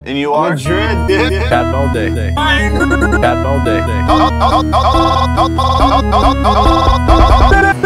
And you are? Madrid, dude. Chatting all day. Chatting all day.